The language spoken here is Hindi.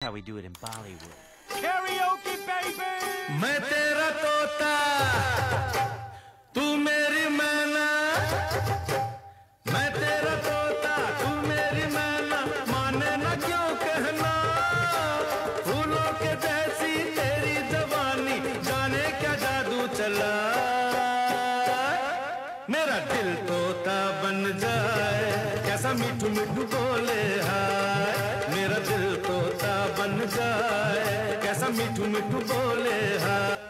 how we do it in Bollywood. Karaoke, baby! मैं तेरा तोता, तू मेरी मैना। मैं तेरा तोता, तू मेरी मैना। माने ना क्यों कहना, फूलों के जैसी तेरी जवानी, जाने क्या जादू चला। मेरा दिल तोता बन जाए, कैसा मीठू मीठू बोले हाय। मेरा दिल तोता बन जाए, कैसा मीठू मीठू बोले हाय।